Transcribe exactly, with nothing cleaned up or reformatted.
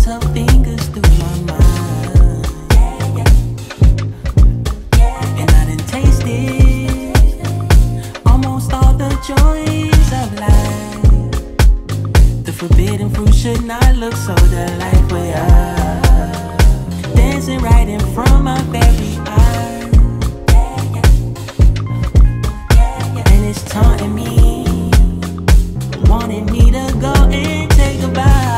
runs her fingers through my mind. And I done tasted almost all the joys of life. The forbidden fruit should not look so delightful, yeah. Dancing right in front of my very eyes. And it's taunting me, wanting me to go and take a bite.